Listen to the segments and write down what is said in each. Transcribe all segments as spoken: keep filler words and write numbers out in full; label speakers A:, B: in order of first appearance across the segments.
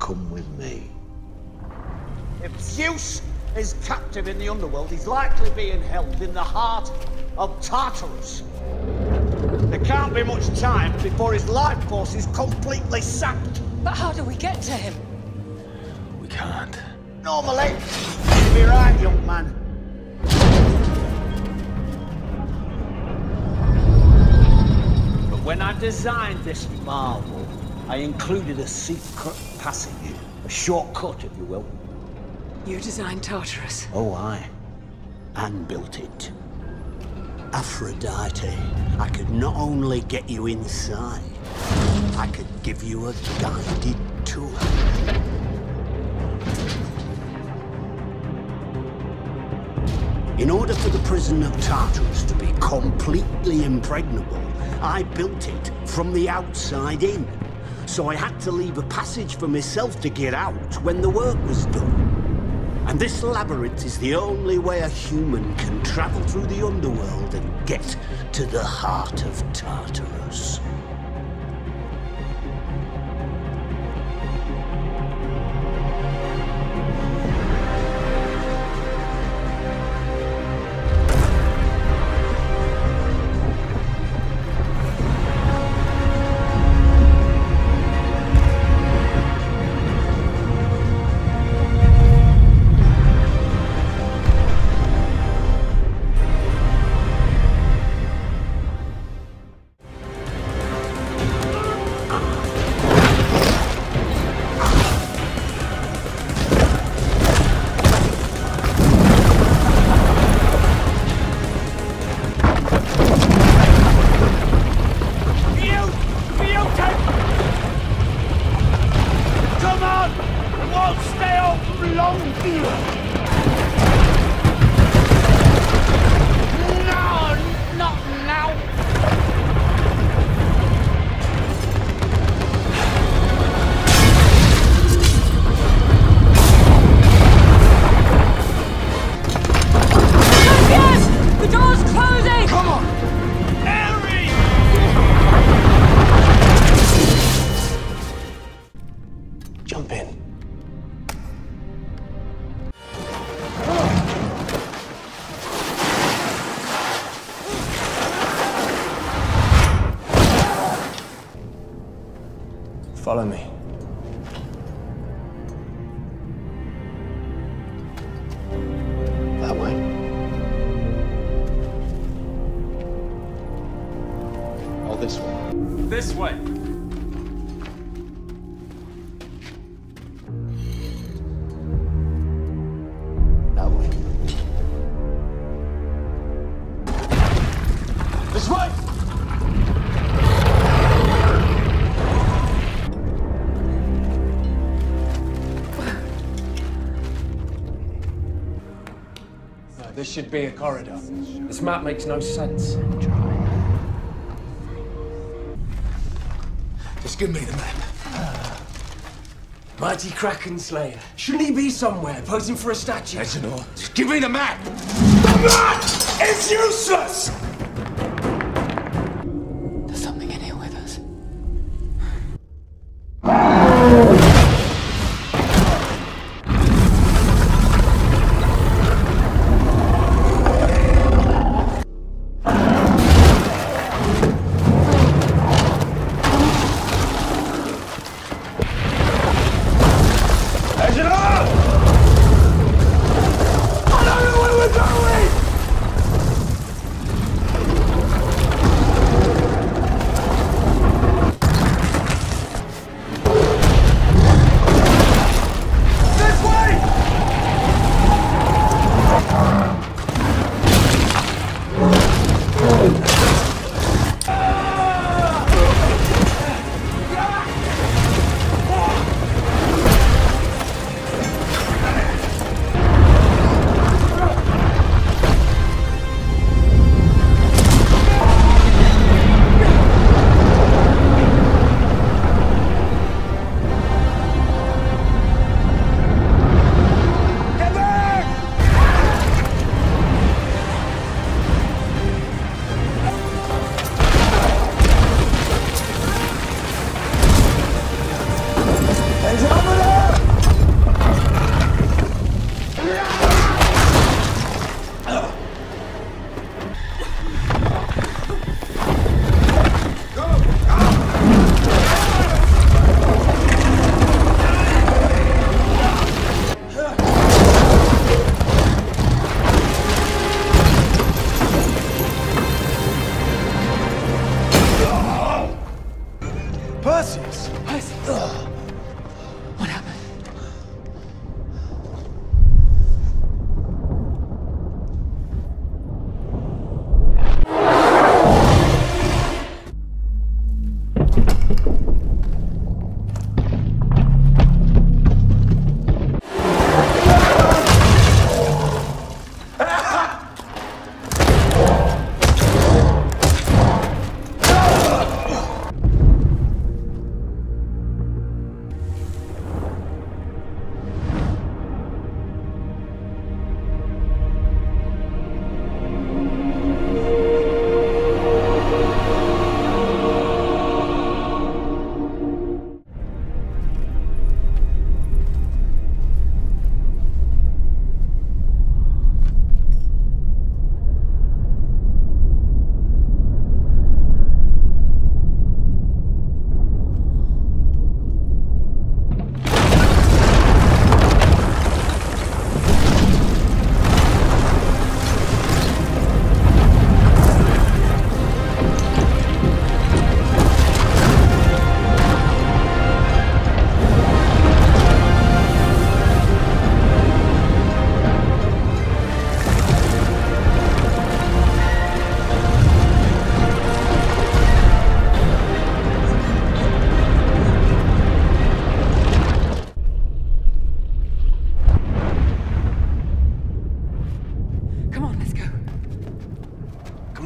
A: come with me.
B: If Zeus is captive in the underworld, he's likely being held in the heart of Tartarus. There can't be much time before his life force is completely sapped.
C: But how do we get to him?
D: We can't.
B: Normally, you'd be right, young man. But when I designed this marvel, I included a secret passage. A shortcut, if you will.
C: You designed Tartarus.
A: Oh, aye. And built it. Aphrodite, I could not only get you inside, I could give you a guided tour. In order for the prison of Tartarus to be completely impregnable, I built it from the outside in. So I had to leave a passage for myself to get out when the work was done. And this labyrinth is the only way a human can travel through the underworld and get to the heart of Tartarus.
D: Jump in. Follow me. That way.
E: Oh, this way.
D: This way.
E: That way. This way!
D: No, this should be a corridor. This map makes no sense. Just give me the map. Mighty Kraken Slayer. Shouldn't he be somewhere, posing for a statue?
E: Reginald, just give me the map! The map is useless!
C: There's something in here with us.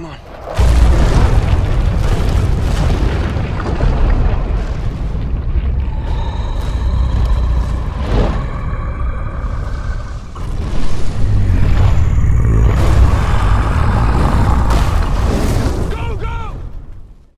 D: Come on.